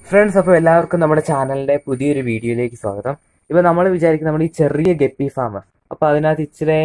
Friends, അപ്പോൾ എല്ലാവർക്കും നമ്മുടെ ചാനലിന്റെ പുതിയൊരു വീഡിയോയിലേക്ക് സ്വാഗതം. ഇപ്പൊ നമ്മൾ വിചാരിക്കും നമ്മൾ ഈ ചെറിയ ഗപ്പി ഫാം, അപ്പൊ അതിനകത്ത്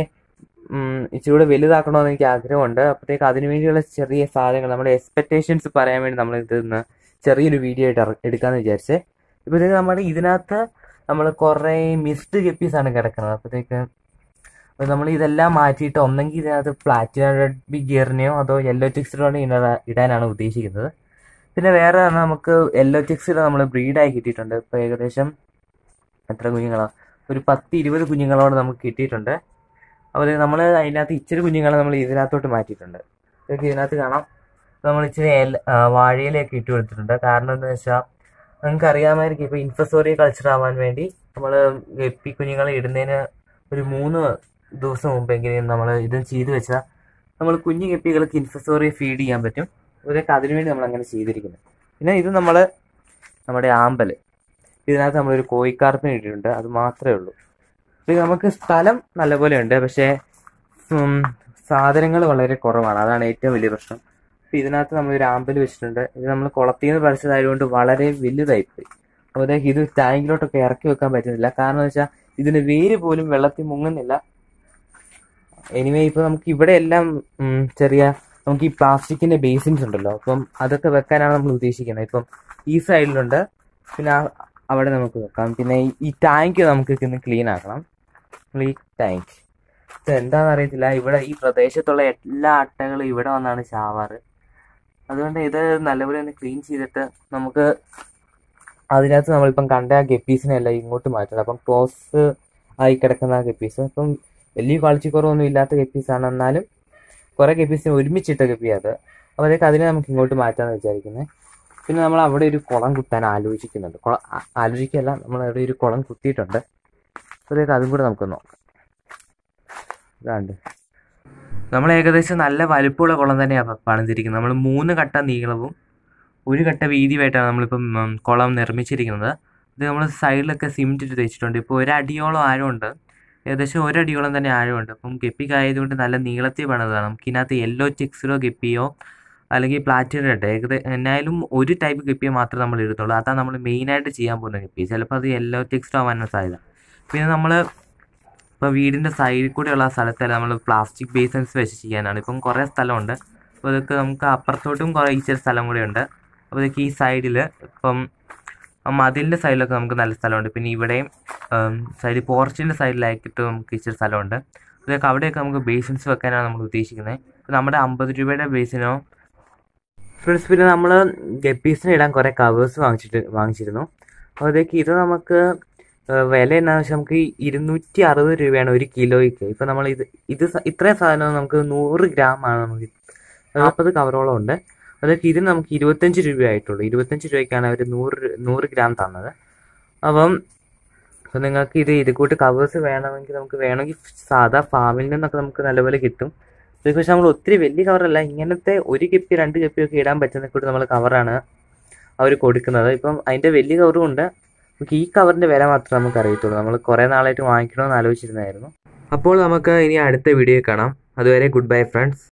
ഇച്ചിരി വലുതാക്കണമെന്ന് എനിക്ക് ആഗ്രഹമുണ്ട്. അപ്പോഴത്തേക്ക് അതിനുവേണ്ടിയുള്ള ചെറിയ സാധനങ്ങൾ, നമ്മുടെ എക്സ്പെക്ടേഷൻസ് പറയാൻ വേണ്ടി നമ്മൾ ഇതിന്ന് ചെറിയൊരു വീഡിയോ ആയിട്ട് എടുക്കാന്ന് വിചാരിച്ചേ. ഇപ്പോഴത്തേക്ക് നമ്മുടെ ഇതിനകത്ത് നമ്മൾ കുറെ മിസ്ഡ് ഗപ്പീസ് ആണ് കിടക്കുന്നത്. അപ്പോഴത്തേക്ക് നമ്മൾ ഇതെല്ലാം മാറ്റിയിട്ട് ഒന്നെങ്കിൽ ഇതിനകത്ത് പ്ലാറ്റിനം റെഡ് ബി ഗിയറിനെയോ അതോ യെല്ലോ ടിക്സിനോ ഇടാനാണ് ഉദ്ദേശിക്കുന്നത്. പിന്നെ വേറെ നമുക്ക് യെല്ലോ ചിക്സിൽ നമ്മൾ ബ്രീഡായി കിട്ടിയിട്ടുണ്ട്. ഇപ്പൊ ഏകദേശം എത്ര കുഞ്ഞുങ്ങളാണ്, ഒരു 10-20 കുഞ്ഞുങ്ങളോട് നമുക്ക് കിട്ടിയിട്ടുണ്ട്. അതുപോലെ നമ്മൾ അതിനകത്ത് ഇച്ചിരി കുഞ്ഞുങ്ങളെ നമ്മൾ ഇതിനകത്തോട്ട് മാറ്റിയിട്ടുണ്ട്. ഇതൊക്കെ ഇതിനകത്ത് കാണാം. നമ്മൾ ഇച്ചിരി വാഴയിലൊക്കെ ഇട്ട് കൊടുത്തിട്ടുണ്ട്. കാരണം എന്താ വെച്ചാൽ നിങ്ങൾക്ക് അറിയാമായിരിക്കും, ഇപ്പൊ ഇൻഫസോറിയ കൾച്ചർ ആവാൻ വേണ്ടി നമ്മൾ ഗപ്പി കുഞ്ഞുങ്ങളെ ഇടുന്നതിന് ഒരു 3 ദിവസം മുമ്പെങ്കിലും നമ്മൾ ഇത് ചെയ്തു വെച്ചാൽ നമ്മൾ കുഞ്ഞു ഗപ്പികൾക്ക് ഇൻഫസോറിയ ഫീഡ് ചെയ്യാൻ പറ്റും. ഇതൊക്കെ അതിനുവേണ്ടി നമ്മൾ അങ്ങനെ ചെയ്തിരിക്കുന്നത്. പിന്നെ ഇത് നമ്മുടെ ആമ്പൽ, ഇതിനകത്ത് നമ്മളൊരു കോഴിക്കാർപ്പിന് ഇട്ടിട്ടുണ്ട്. അത് മാത്രമേ ഉള്ളൂ. ഇത് നമുക്ക് സ്ഥലം നല്ലപോലെ ഉണ്ട്, പക്ഷേ സാധനങ്ങൾ വളരെ കുറവാണ്. അതാണ് ഏറ്റവും വലിയ പ്രശ്നം. ഇതിനകത്ത് നമ്മളൊരു ആമ്പൽ വെച്ചിട്ടുണ്ട്. ഇത് നമ്മൾ കുളത്തിൽ നിന്ന് പറിച്ചതായതുകൊണ്ട് വളരെ വലുതായിപ്പോയി. അപ്പോഴത്തേക്ക് ഇത് ടാങ്കിലോട്ടൊക്കെ ഇറക്കി വെക്കാൻ പറ്റുന്നില്ല. കാരണം എന്ന് വെച്ചാൽ ഇതിന് വേര് പോലും വെള്ളത്തിൽ മുങ്ങുന്നില്ല. എനിവേ, ഇപ്പൊ നമുക്ക് ഇവിടെ എല്ലാം നമുക്ക് ഈ പ്ലാസ്റ്റിക്കിന്റെ ബേസിൻസ് ഉണ്ടല്ലോ, അപ്പം അതൊക്കെ വെക്കാനാണ് നമ്മൾ ഉദ്ദേശിക്കുന്നത്. ഇപ്പം ഈ സൈഡിലുണ്ട്, പിന്നെ അവിടെ നമുക്ക് വെക്കാം. പിന്നെ ഈ ടാങ്ക് നമുക്ക് ഇന്ന് ക്ലീൻ ആക്കണം. ഈ ടാങ്ക് ഇത് എന്താണെന്ന് അറിയത്തില്ല. ഇവിടെ ഈ പ്രദേശത്തുള്ള എല്ലാ അട്ടകളും ഇവിടെ വന്നാണ് ചാവാറ്. അതുകൊണ്ട് ഇത് നല്ലപോലെ ഒന്ന് ക്ലീൻ ചെയ്തിട്ട് നമുക്ക് അതിനകത്ത് നമ്മളിപ്പം കണ്ട ആ ഗപ്പീസിനെ എല്ലാം ഇങ്ങോട്ട് മാറ്റണം. അപ്പം ക്ലോസ് ആയി കിടക്കുന്ന ആ ഗപ്പീസ്, അപ്പം വലിയ ക്വാളിറ്റി കുറവൊന്നും ഇല്ലാത്ത ഗപ്പീസാണ്. എന്നാലും കുറെ ഗപ്പീസിനെ ഒരുമിച്ചിട്ട ഗപ്പി അത്. അപ്പോഴത്തേക്ക് അതിനെ നമുക്ക് ഇങ്ങോട്ട് മാറ്റാന്ന് വിചാരിക്കുന്നത്. പിന്നെ നമ്മൾ അവിടെ ഒരു കുളം കുത്താൻ ആലോചിക്കുന്നുണ്ട്. ആലോചിക്കല്ല, നമ്മൾ അവിടെ ഒരു കുളം കുത്തിയിട്ടുണ്ട്. അപ്പോഴത്തേക്ക് അതും കൂടെ നമുക്ക് നോക്കാം. ഇതാണ്ട് നമ്മൾ ഏകദേശം നല്ല വലുപ്പമുള്ള കുളം തന്നെയാണ് പണിതിരിക്കുന്നത്. നമ്മൾ 3 കട്ട നീളവും 1 കട്ട വീതിയുമായിട്ടാണ് നമ്മളിപ്പം കുളം നിർമ്മിച്ചിരിക്കുന്നത്. ഇത് നമ്മൾ സൈഡിലൊക്കെ സിമെന്റ് ഇട്ട് തേച്ചിട്ടുണ്ട്. ഇപ്പോൾ 1 അടിയോളം ആഴമുണ്ട്, ഏകദേശം 1 അടിയോളം തന്നെ ആഴമുണ്ട്. അപ്പം ഗപ്പിക്ക് ആയതുകൊണ്ട് നല്ല നീളത്തിൽ പണിതാണ്. നമുക്കിതിനകത്ത് യെല്ലോ ചിക്സിലോ ഗപ്പിയോ അല്ലെങ്കിൽ പ്ലാറ്റിനം റെഡ് എന്നായാലും ഒരു ടൈപ്പ് ഗപ്പിയെ മാത്രമേ നമ്മൾ ഇടുന്നുള്ളൂ. അതാണ് നമ്മൾ മെയിനായിട്ട് ചെയ്യാൻ പോകുന്ന ഗപ്പി. ചിലപ്പോൾ അത് യെല്ലോ ചിക്സിലോ ആവാനാണ് സാധ്യത. പിന്നെ നമ്മൾ ഇപ്പോൾ വീടിൻ്റെ സൈഡിൽ കൂടെയുള്ള സ്ഥലത്തല്ല നമ്മൾ പ്ലാസ്റ്റിക് ബേസിൻസ് വെച്ച് ചെയ്യാനാണ്. ഇപ്പം കുറേ സ്ഥലമുണ്ട്. അപ്പോൾ ഇതൊക്കെ നമുക്ക് അപ്പുറത്തോട്ടും കുറേ ഇച്ചിരി സ്ഥലം കൂടെ ഉണ്ട്. അപ്പോൾ ഇതൊക്കെ ഈ സൈഡിൽ ഇപ്പം മതിലിൻ്റെ സൈഡിലൊക്കെ നമുക്ക് നല്ല സ്ഥലമുണ്ട്. പിന്നെ ഇവിടെയും സൈഡിൽ പോർച്ചിൻ്റെ സൈഡിലാക്കിയിട്ട് നമുക്ക് ഇച്ചിരി സ്ഥലമുണ്ട്. ഇതൊക്കെ അവിടെയൊക്കെ നമുക്ക് ബേസിൻസ് വെക്കാനാണ് നമ്മൾ ഉദ്ദേശിക്കുന്നത്. ഇപ്പോൾ നമ്മുടെ 50 രൂപയുടെ ബേസിനോ ഫ്രണ്ട്സ്. പിന്നെ നമ്മൾ ഗപ്പീസിന് ഇടാൻ കുറേ കവേഴ്സ് വാങ്ങിച്ചിരുന്നു. അപ്പോൾ അതൊക്കെ ഇത് നമുക്ക് വില എന്നാന്ന് വെച്ചാൽ നമുക്ക് 260 രൂപയാണ് 1 കിലോയ്ക്ക്. ഇപ്പം നമ്മൾ ഇത്രയും സാധനം നമുക്ക് 100 ഗ്രാമാണ്, നമുക്ക് 40 കവറോളം ഉണ്ട്. അതൊക്കെ ഇതിന് നമുക്ക് 25 രൂപയായിട്ടുള്ളൂ. 25 രൂപയ്ക്കാണ് അവർ 100 ഗ്രാം തന്നത്. അപ്പം നിങ്ങൾക്ക് ഇത് കൂട്ട് കവേഴ്സ് വേണമെങ്കിൽ സാധാ ഫാമിൽ നിന്നൊക്കെ നമുക്ക് നല്ലപോലെ കിട്ടും. ഇതൊക്കെ പക്ഷെ നമ്മൾ ഒത്തിരി വലിയ കവറല്ല, ഇങ്ങനത്തെ 1 ഗപ്പി 2 ഗപ്പിയൊക്കെ ഇടാൻ പറ്റുന്ന കൂട്ട് നമ്മൾ കവറാണ് അവർ കൊടുക്കുന്നത്. ഇപ്പം അതിൻ്റെ വലിയ കവറും ഉണ്ട്. നമുക്ക് ഈ കവറിൻ്റെ വില മാത്രമേ നമുക്ക് അറിയത്തുള്ളൂ. നമ്മൾ കുറേ നാളായിട്ട് വാങ്ങിക്കണമെന്ന് ആലോചിച്ചിരുന്നായിരുന്നു. അപ്പോൾ നമുക്ക് ഇനി അടുത്ത വീഡിയോ കാണാം. അതുവരെ ഗുഡ് ബൈ ഫ്രണ്ട്സ്.